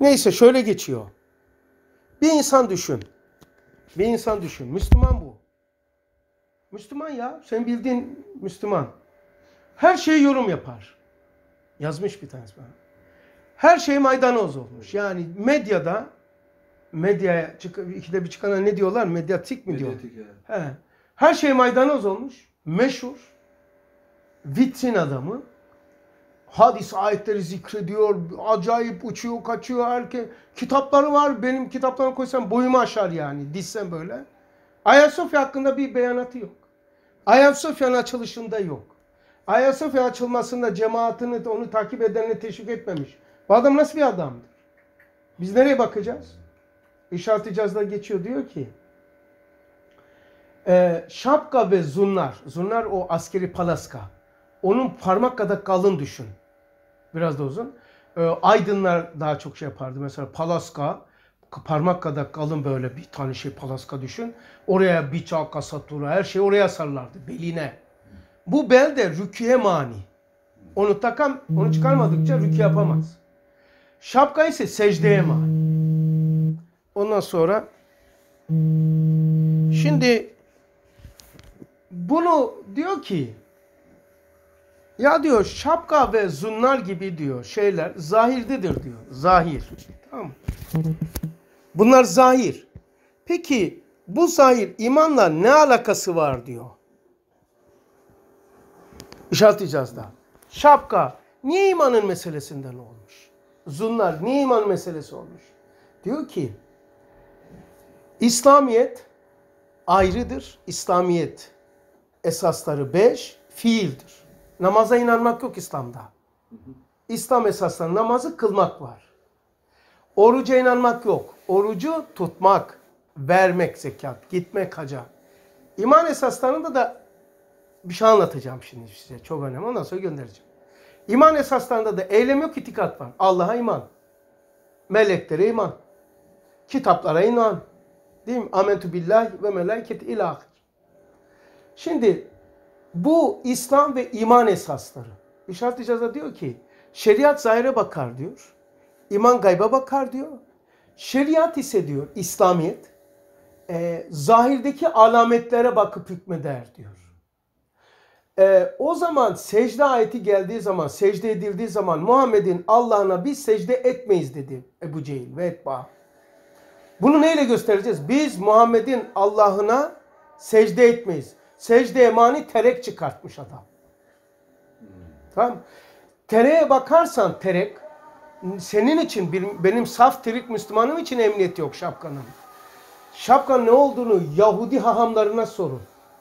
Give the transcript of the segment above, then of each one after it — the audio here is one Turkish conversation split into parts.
Neyse şöyle geçiyor. Bir insan düşün. Bir insan düşün. Müslüman bu. Müslüman ya. Sen bildiğin Müslüman. Her şeyi yorum yapar. Yazmış bir tanesi bana. Her şey maydanoz olmuş. Yani medyaya ikide bir çıkana ne diyorlar? Medyatik mi diyor? Medyatik yani. He. Her şey maydanoz olmuş. Meşhur. Vitrin adamı. Hadis ayetleri zikrediyor. Acayip uçuyor, kaçıyor. Kitapları var. Benim kitaplarımı koysam boyumu aşar yani. Dizsem böyle. Ayasofya hakkında bir beyanatı yok. Ayasofya'nın açılışında yok. Ayasofya açılmasında cemaatini, onu takip edenini teşvik etmemiş. Bu adam nasıl bir adamdır? Biz nereye bakacağız? İşaret icazda geçiyor, diyor ki şapka ve zunnar o askeri palaska. Onun parmak kadar kalın düşün. Biraz da uzun. Aydınlar daha çok şey yapardı. Mesela palaska parmak kadar kalın, böyle bir tane palaska düşün. Oraya bıçak, kasatura, her şey oraya sarlardı beline. Bu bel de rüküye mani. Onu çıkarmadıkça rükü yapamaz. Şapka ise secdeye mani. Ondan sonra şimdi bunu diyor ki ya diyor şapka ve zunnar gibi diyor şeyler zahirdedir diyor. Zahir. Tamam mı? Bunlar zahir. Peki bu zahir imanla ne alakası var diyor. İşaret icazda. Şapka niye imanın meselesinden olmuş? Zunnar niye iman meselesi olmuş? Diyor ki İslamiyet ayrıdır. İslamiyet esasları 5 fiildir. Namaza inanmak yok İslam'da. İslam esasları namazı kılmak var. Oruca inanmak yok. Orucu tutmak, vermek zekat, gitmek hacca. İman esaslarında da bir şey anlatacağım şimdi size. Çok önemli. Ondan sonra göndereceğim. İman esaslarında da eylem yok, itikat var. Allah'a iman. Meleklere iman. Kitaplara iman. Değil mi? Amentu billahi ve meleketi ilahir. Şimdi bu İslam ve iman esasları. İşaret icazda diyor ki şeriat zahire bakar diyor. İman gayba bakar diyor. Şeriat ise diyor İslamiyet zahirdeki alametlere bakıp hükmeder diyor. O zaman secde ayeti geldiği zaman, secde edildiği zaman Muhammed'in Allah'ına biz secde etmeyiz dedi Ebu Cehil ve etba. Bunu neyle göstereceğiz? Biz Muhammed'in Allah'ına secde etmeyiz. Secdeye mani terek çıkartmış adam. Tamam. Tereğe bakarsan terek senin için benim saf terik Müslümanım için emniyet yok şapkanın. Şapkanın ne olduğunu Yahudi hahamlarına sorun.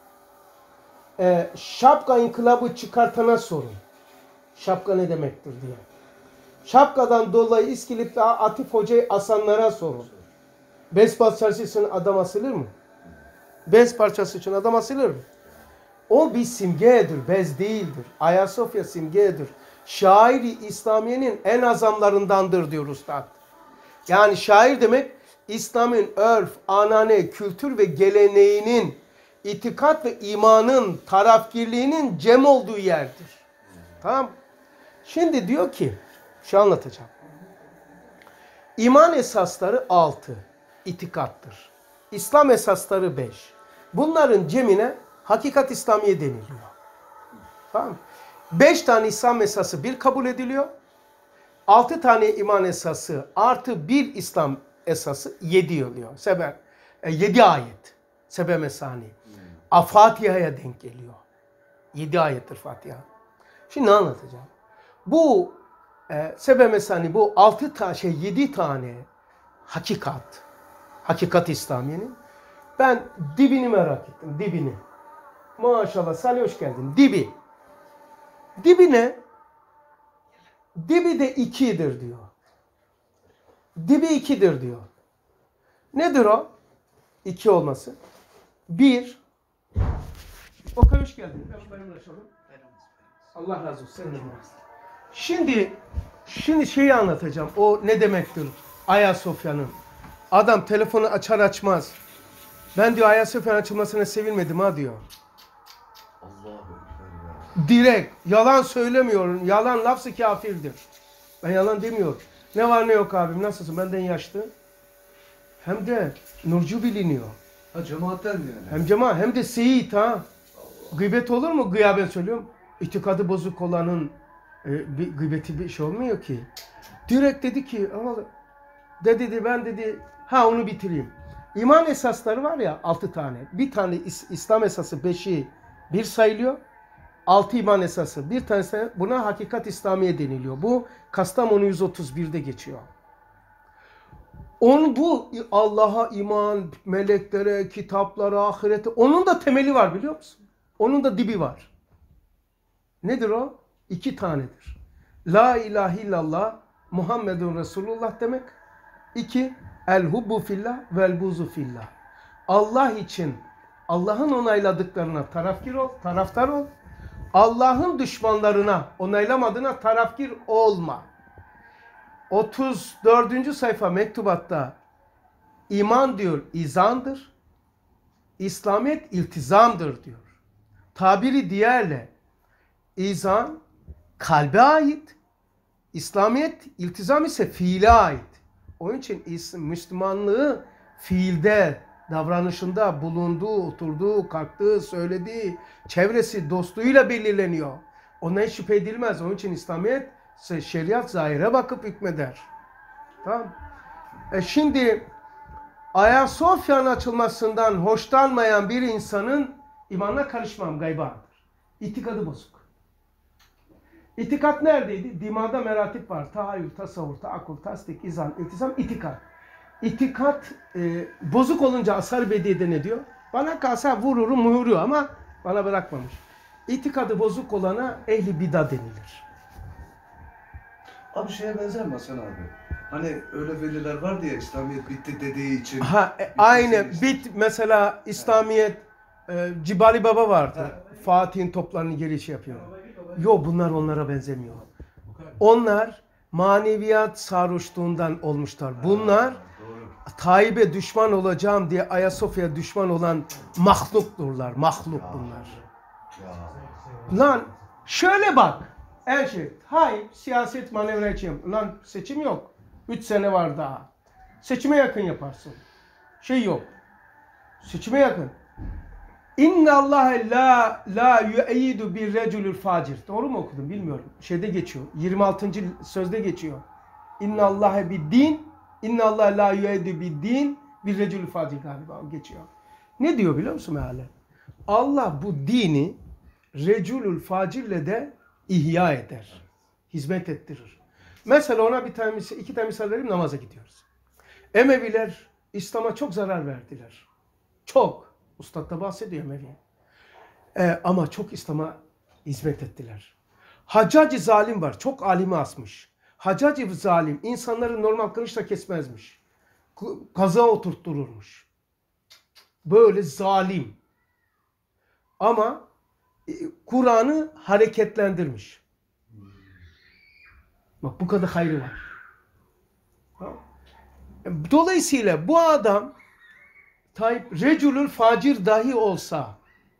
Şapka inkılabı çıkartana sorun. Şapka ne demektir diye. Şapkadan dolayı İskilip'te Atif Hoca'yı asanlara sorun. Bez parçası için adam asılır mı? Bez parçası için adam asılır mı? O bir simgedir, bez değildir. Ayasofya simgedir. Şairi İslamiye'nin en azamlarındandır diyor Üstad. Yani şair demek İslam'ın örf, anane, kültür ve geleneğinin, itikat ve imanın, tarafgirliğinin cem olduğu yerdir. Tamam. Şimdi diyor ki, şu anlatacağım. İman esasları 6, itikattır. İslam esasları 5. Bunların cemine hakikat İslamiye deniliyor. Tamam. 5 tane İslam esası 1 kabul ediliyor. 6 tane iman esası artı 1 İslam esası 7 oluyor. 7 ayet. Sebe mesani. Fatiha'ya denk geliyor. 7 ayettir Fatiha. Şimdi ne anlatacağım? Bu sebe mesani, bu 7 tane hakikat. Hakikat İslamiye'nin. Ben dibini merak ettim. Dibini. Maşallah Salih hoş geldin. Dibi. Dibi ne? Dibi de 2'dir diyor. Dibi 2'dir diyor. Nedir o? 2 olması. 1. Okay hoş geldin. Allah razı olsun. Şimdi şeyi anlatacağım. O ne demektir? Ayasofya'nın. Adam telefonu açar açmaz. Ben diyor Ayasofya'nın açılmasına sevilmedim ha diyor. Direkt. Yalan söylemiyorum. Yalan lafzı kafirdir. Ben yalan demiyorum. Ne var ne yok abim, nasılsın? Benden yaşlı. Hem de nurcu biliniyor. Ha cemaatten yani. Hem cemaat hem de seyit ha. Gıybet olur mu? Gıyaben söylüyorum. İtikadı bozuk olanın bir gıybeti bir şey olmuyor ki. Direkt dedi ki ama dedi ben dedi onu bitireyim. İman esasları var ya 6 tane. Bir tane İslam esası 5'i bir sayılıyor. 6 iman esası. Bir tanesi buna hakikat İslamiye deniliyor. Bu Kastamonu 131'de geçiyor. Bu Allah'a iman, meleklere, kitaplara, ahirete onun da temeli var biliyor musun? Onun da dibi var. Nedir o? 2 tanedir. La ilahe illallah Muhammedun Resulullah demek. 2. El hubbu fillah vel buzu fillah. Allah için Allah'ın onayladıklarına taraftar ol. Allah'ın düşmanlarına onaylamadığına tarafgir olma. 34. sayfa mektubatta iman diyor izandır. İslamiyet iltizamdır diyor. Tabiri diğerle izan kalbe ait. İslamiyet iltizam ise fiile ait. Onun için Müslümanlığı fiilde, davranışında, bulunduğu, oturduğu, kalktığı, söylediği, çevresi, dostluğuyla belirleniyor. Ondan şüphe edilmez. Onun için İslamiyet, şeriat zahire bakıp hükmeder. Tamam. Şimdi Ayasofya'nın açılmasından hoşlanmayan bir insanın imanına karışmam gaybadır. İtikadı bozuk. İtikat neredeydi? Dimada meratip var. Tahayyül, tasavvur, taakul, tasdik, izan, iltizam, itikat. İtikat bozuk olunca Ashar-ı Bediye'de ne diyor? Bana kalsa vururum muhuruyor ama bana bırakmamış. İtikadı bozuk olana ehli bida denilir. Abi şeye benzer mi Hasan abi? Hani öyle veliler var diye İslamiyet bitti dediği için. Aynı. Mesela İslamiyet Cibali Baba vardı. Fatih'in toplarını geri yapıyor. Yok bunlar onlara benzemiyor. Onlar maneviyat sarhoşluğundan olmuşlar. Bunlar Tayyip'e düşman olacağım diye Ayasofya'ya düşman olan mahlukturlar. Mahluk bunlar. Lan şöyle bak. Her şey. Siyaset manevra için. Lan seçim yok. 3 sene var daha. Seçime yakın yaparsın. Yok. Seçime yakın. İnna Allah la yu'eyyidu bir reculul facir. Doğru mu okudum bilmiyorum. Şeyde geçiyor. 26. sözde geçiyor. İnna Allah din. İnna Allah la yu'eyyidu bir din bir reculul facir galiba geçiyor. Ne diyor biliyor musun meale? Allah bu dini reculul facirle de ihya eder. Hizmet ettirir. Mesela ona iki tane misal vereyim, namaza gidiyoruz. Emeviler İslam'a çok zarar verdiler. Çok. Ustad da bahsediyor Emevi. Ama çok İslam'a hizmet ettiler. Haccac-ı Zalim var. Çok alimi asmış. Haccac-ı Zalim insanları normal kılıçla kesmezmiş. Kaza oturttururmuş. Böyle zalim. Ama Kur'an'ı hareketlendirmiş. Bak bu kadar hayrı var. Dolayısıyla bu adam Tayyip Reculül Facir dahi olsa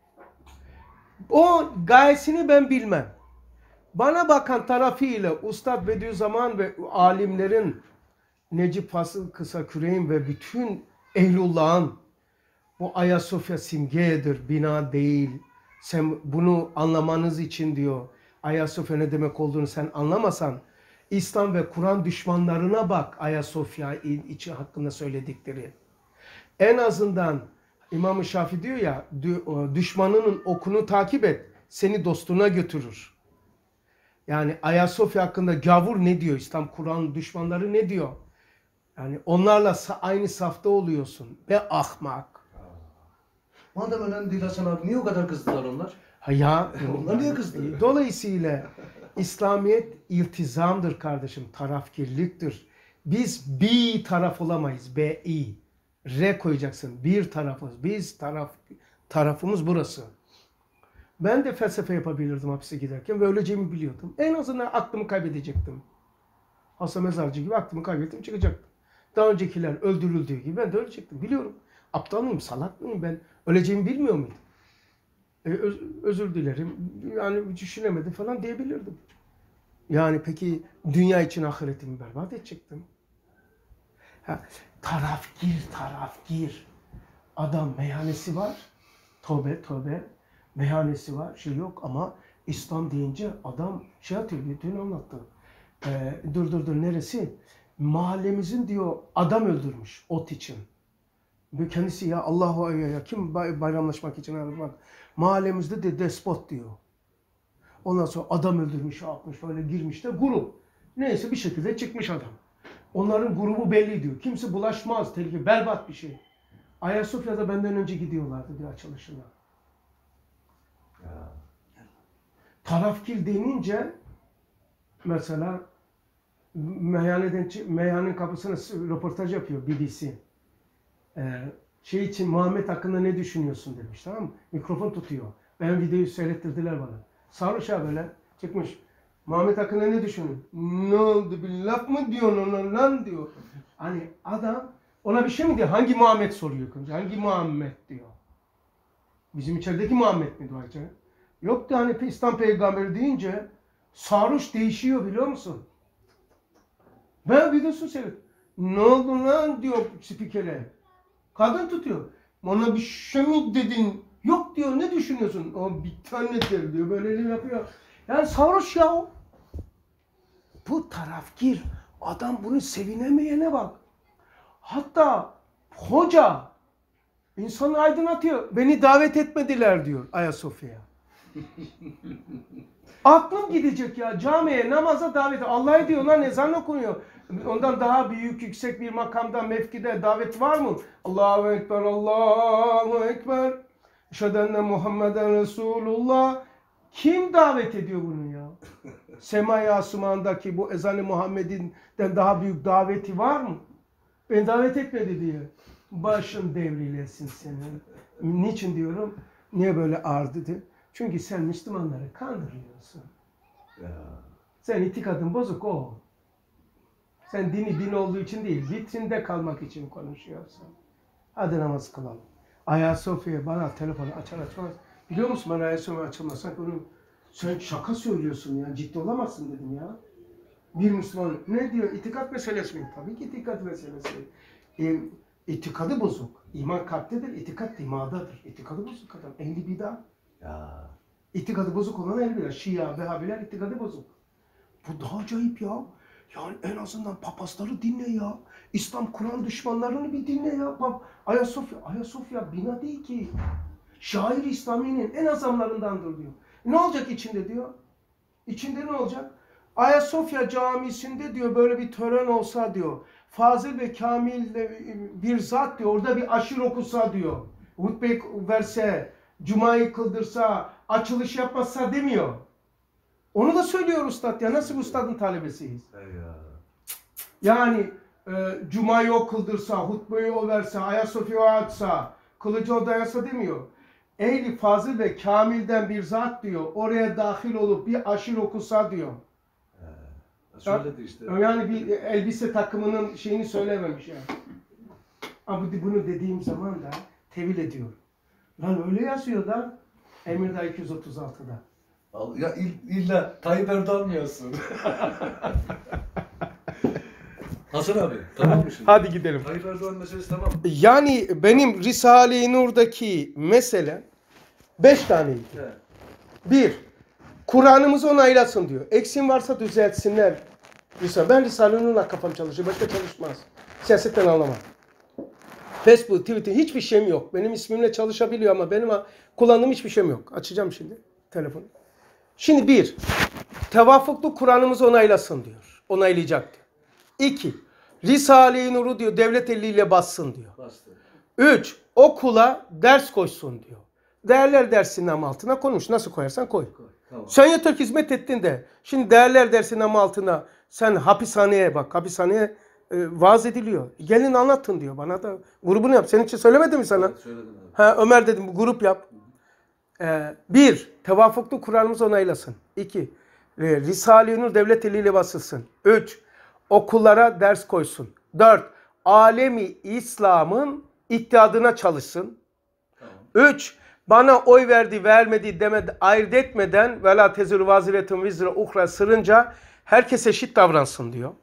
o gayesini ben bilmem. Bana bakan tarafıyla Ustad Bediüzzaman ve alimlerin Necip Fasıl Kısaküre'in ve bütün Ehlullah'ın bu Ayasofya simgedir, bina değil. Sen bunu anlamanız için diyor. Ayasofya ne demek olduğunu sen anlamasan İslam ve Kur'an düşmanlarına bak Ayasofya içi hakkında söyledikleri. En azından İmam-ı Şafii diyor ya düşmanının okunu takip et seni dostuna götürür. Yani Ayasofya hakkında gavur ne diyor? İslam Kur'an düşmanları ne diyor? Yani onlarla aynı safta oluyorsun. Be ahmak. Madem önemli değil Hasan abi niye o kadar kızdılar onlar? Onlar niye kızdı? Dolayısıyla İslamiyet iltizamdır kardeşim. Tarafkirliktir. Biz bir taraf olamayız. B-i. R koyacaksın. Bir tarafız. Biz tarafımız burası. Ben de felsefe yapabilirdim hapise giderken ve öleceğimi biliyordum. En azından aklımı kaybedecektim. Hasan Mezarcı gibi aklımı kaybettim çıkacaktım. Daha öncekiler öldürüldüğü gibi ben de ölecektim. Biliyorum. Aptal mıyım? Salak mıyım? Ben öleceğimi bilmiyor muydum? Özür dilerim. Yani düşünemedim falan diyebilirdim. Yani peki dünya için ahiretimi berbat edecektim. Tarafgir. Adam meyhanesi var. Tövbe. Meyhanesi var. Şey yok ama İslam deyince adam şey atıyor. Dün anlattı. Dur neresi? Mahallemizin diyor adam öldürmüş ot için. Kendisi ya Allahu ya kim bayramlaşmak için aramak. Mahallemizde de despot diyor. Ondan sonra adam öldürmüş, yapmış, böyle girmiş de grup. Neyse bir şekilde çıkmış adam. Onların grubu belli diyor. Kimse bulaşmaz, tehlike, berbat bir şey. Ayasofya'da benden önce gidiyorlardı bir açılışına. Tarafkir denince mesela meyhanenin kapısına röportaj yapıyor BBC. Şey için Muhammed hakkında ne düşünüyorsun demiş, tamam mı? Mikrofon tutuyor. Ben videoyu seyrettirdiler bana. Sarhoş ha böyle çıkmış. Muhammed hakkında ne düşünüyorsun? Ne oldu bir laf mı diyorsun ona lan diyor. Hani adam ona bir şey mi diyor? Hangi Muhammed soruyor? Hangi Muhammed diyor. Bizim içerideki Muhammed mi diyor? Yok da hani İslam peygamberi deyince sarhoş değişiyor biliyor musun? Ben videosunu seyret. Ne oldu lan diyor spikere. Kadın tutuyor. Bana bir şey mi dedin? Yok diyor, ne düşünüyorsun? O bir tanedir diyor, böyle elini yapıyor. Yani sarhoş ya o. Bu tarafgir. Adam bunu sevinemeyene bak. Hatta hoca insanı aydınlatıyor. Beni davet etmediler diyor Ayasofya'ya. Aklım gidecek ya, camiye, namaza davet. Allah diyor lan, ezan okunuyor. Ondan daha büyük, yüksek bir makamda, mevkide davet var mı? Allahu Ekber, Allahu Ekber. Eşhedü enne Muhammeden Resulullah. Kim davet ediyor bunu ya? Sema-i Asuman'daki bu ezan-ı Muhammed'inden daha büyük daveti var mı? Beni davet etmedi diye. Başın devrilesin senin. Niçin diyorum? Niye böyle ağır dedi? Çünkü sen Müslümanları kandırıyorsun. Ya. Sen itikadın bozuk o. Sen din olduğu için değil, vitrinde kalmak için konuşuyorsun. Hadi namaz kılalım. Ayasofya bana telefonu açar açmaz. Biliyor musun bana Ayasofya açılmazsak onu sen şaka söylüyorsun ya, ciddi olamazsın dedim ya. Bir Müslüman ne diyor? İtikat meselesi mi? Tabii ki itikat meselesi. İtikadı bozuk. İman kalptedir, itikat dimağdadır. İtikadı bozuk adam. Ehli bidat. Ya. İtikadı bozuk olan ehli bidat. Şia, Vehhabiler itikadı bozuk. Bu daha acayip ya. Yani en azından papazları dinle ya. İslam Kur'an düşmanlarını bir dinle ya. Bak Ayasofya bina değil ki. Şair İslami'nin en azamlarındandır diyor. Ne olacak içinde diyor. İçinde ne olacak? Ayasofya Camisi'nde diyor böyle bir tören olsa diyor. Fazıl ve Kamil bir zat diyor. Orada bir aşır okusa diyor. Hutbe verse, Cuma'yı kıldırsa, açılış yapmazsa demiyor. Onu da söylüyor ustad ya. Nasıl ustadın talebesiyiz? Yani Cuma'yı o kıldırsa, hutbeyi o verse, Ayasofya'yı açsa, kılıcı o dayasa demiyor. Ehli fazıl ve kamilden bir zat diyor. Oraya dahil olup bir aşır okusa diyor. Söyledi işte. Yani bir elbise takımının şeyini söylememiş yani. Ama bunu dediğim zaman da tevil ediyor. Lan öyle yazıyor da Emirdağ 236'da. Ya illa Tayyip Erdoğan mı yazsın? Hasan abi, tamam mı şimdi? Hadi gidelim. Tayyip Erdoğan meselesi tamam mı? Yani benim Risale-i Nur'daki mesele 5 taneydi. Evet. 1. Kur'an'ımızı onaylasın diyor. Eksim varsa düzeltsinler. Ben Risale-i Nur'la kafam çalışıyor. Başka çalışmaz. Siyasetten anlamam. Facebook, Twitter hiçbir şeyim yok. Benim ismimle çalışabiliyor ama benim kullandığım hiçbir şeyim yok. Açacağım şimdi telefonu. Şimdi 1. Tevafuklu Kur'an'ımızı onaylasın diyor. Onaylayacak diyor. 2. Risale-i Nur'u diyor devlet eliyle bassın diyor. Bastı. 3. Okula ders koysun diyor. Değerler dersinin ama altına konmuş. Nasıl koyarsan koy. Tamam. Sen yeter ki hizmet ettin de. Şimdi değerler dersinin ama altına sen hapishaneye bak. Hapishaneye vaaz ediliyor. Gelin anlatın diyor bana da. Grubunu yap. Senin için söylemedim mi sana? Evet, söyledim abi. Ömer dedim bu grup yap. 1. Tevafuklu Kur'an'ımızı onaylasın. 2. Risale-i Nur devlet eliyle basılsın. 3. Okullara ders koysun. 4. Alemi İslam'ın ittihadına çalışsın. Tamam. 3. Bana oy verdi vermedi demedi, ayırt etmeden ve la tezir vaziretun vizre uhra sırınca herkes eşit davransın diyor.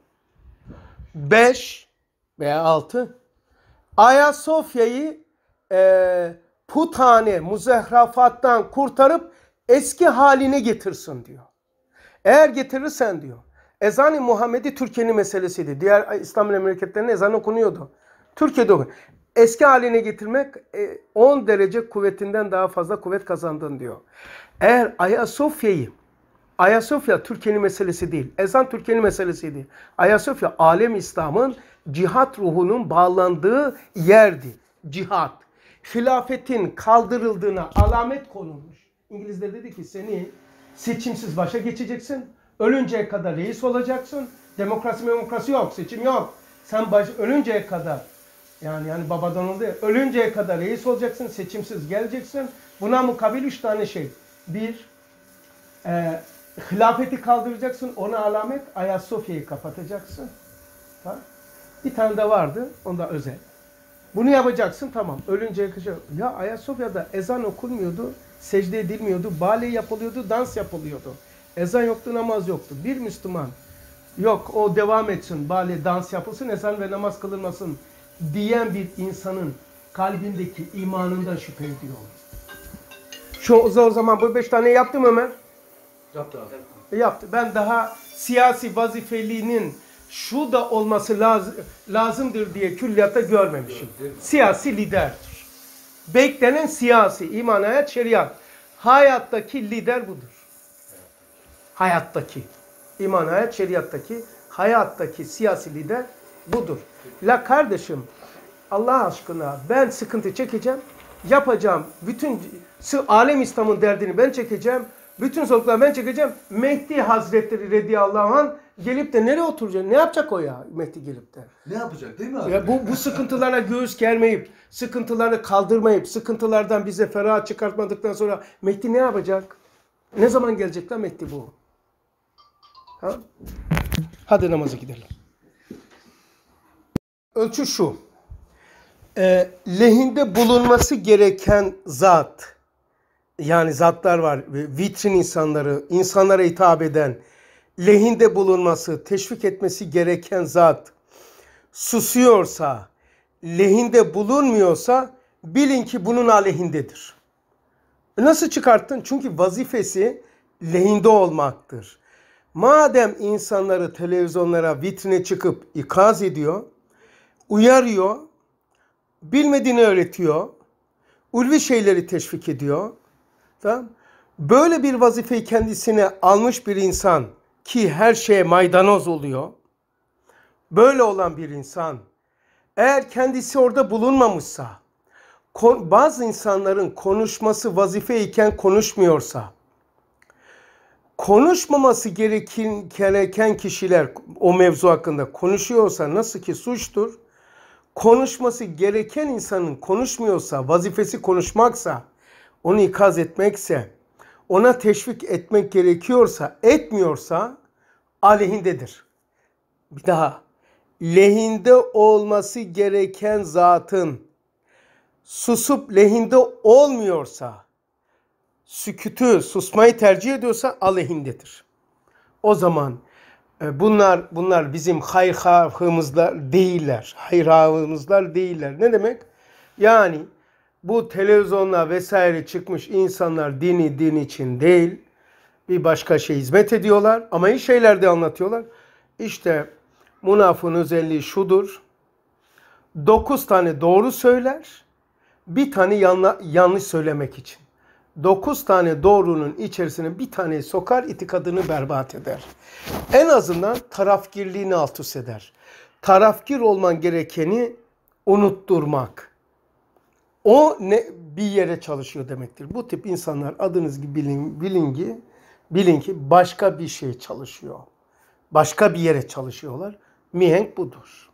5 veya 6 Ayasofya'yı puthane, muzehrafattan kurtarıp eski haline getirsin diyor. Eğer getirirsen diyor. Ezan-ı Muhammedi Türkiye'nin meselesiydi. Diğer İslam memleketlerinde ezan okunuyordu. Türkiye'de okunuyor. Eski haline getirmek 10 derece kuvvetinden daha fazla kuvvet kazandın diyor. Eğer Ayasofya Türkiye'nin meselesi değil. Ezan Türkiye'nin meselesiydi. Ayasofya alem İslam'ın cihat ruhunun bağlandığı yerdi. Cihat. Hilafetin kaldırıldığına alamet konulmuş. İngilizler dedi ki seni seçimsiz başa geçeceksin. Ölünceye kadar reis olacaksın. Demokrasi yok. Seçim yok. Sen ölünceye kadar yani babadan oldu ya. Ölünceye kadar reis olacaksın. Seçimsiz geleceksin. Buna mukabil 3 tane şey. 1. Hilafeti kaldıracaksın. Ona alamet Ayasofya'yı kapatacaksın. Tamam. Bir tane de vardı. Onda özel. Bunu yapacaksın tamam. Ölünceye kadar. Ya Ayasofya'da ezan okunmuyordu. Secde edilmiyordu. Bale yapılıyordu. Dans yapılıyordu. Ezan yoktu, namaz yoktu. Bir Müslüman yok o devam etsin, bale dans yapılsın, ezan ve namaz kılınmasın diyen bir insanın kalbindeki imanından şüphe ediyor. O zaman bu 5 tane yaptım Ömer. Yaptı abi. Yaptı. Ben daha siyasi vazifeliğinin şu da olması lazımdır diye külliyatta görmemişim. Siyasi liderdir. Beklenen siyasi, iman, hayat, şeriat. Hayattaki lider budur. Hayattaki. İman, hayat, şeriattaki, hayattaki siyasi lider budur. La kardeşim, Allah aşkına ben sıkıntı çekeceğim, yapacağım. Bütün alem İslam'ın derdini ben çekeceğim. Bütün zorlukları ben çekeceğim. Mehdi Hazretleri radıyallahu anh gelip de nereye oturacak? Ne yapacak o ya Mehdi gelip de? Ne yapacak değil mi abi? Ya bu sıkıntılara göğüs germeyip, sıkıntıları kaldırmayıp, sıkıntılardan bize ferah çıkartmadıktan sonra Mehdi ne yapacak? Ne zaman gelecek lan Mehdi bu? Ha? Hadi namaza gidelim. Ölçü şu. Lehinde bulunması gereken zat, yani zatlar var, vitrin insanları, insanlara hitap eden, lehinde bulunması, teşvik etmesi gereken zat susuyorsa, lehinde bulunmuyorsa bilin ki bunun aleyhindedir. Nasıl çıkarttın? Çünkü vazifesi lehinde olmaktır. Madem insanları televizyonlara, vitrine çıkıp ikaz ediyor, uyarıyor, bilmediğini öğretiyor, ulvi şeyleri teşvik ediyor. Tamam? Böyle bir vazifeyi kendisine almış bir insan ki her şeye maydanoz oluyor. Böyle olan bir insan eğer kendisi orada bulunmamışsa, bazı insanların konuşması vazife iken konuşmuyorsa, konuşmaması gereken kişiler o mevzu hakkında konuşuyorsa nasıl ki suçtur, konuşması gereken insanın konuşmuyorsa, vazifesi konuşmaksa, onu ikaz etmekse, ona teşvik etmek gerekiyorsa, etmiyorsa aleyhindedir. Bir daha, lehinde olması gereken zatın susup lehinde olmuyorsa, susmayı tercih ediyorsa aleyhindedir. O zaman bunlar bizim hayırhahımızlar değiller. Hayırhahımızlar değiller. Ne demek? Yani bu televizyonla vesaire çıkmış insanlar din için değil, bir başka şey hizmet ediyorlar ama iyi şeyler de anlatıyorlar. İşte münafığın özelliği şudur. 9 tane doğru söyler, bir tane yanlış söylemek için. 9 tane doğrunun içerisine bir tane sokar, itikadını berbat eder. En azından tarafgirliğini alt üst eder. Tarafgir olman gerekeni unutturmak. O bir yere çalışıyor demektir. Bu tip insanlar adınız gibi bilin ki başka bir şey çalışıyor. Başka bir yere çalışıyorlar. Mihenk budur.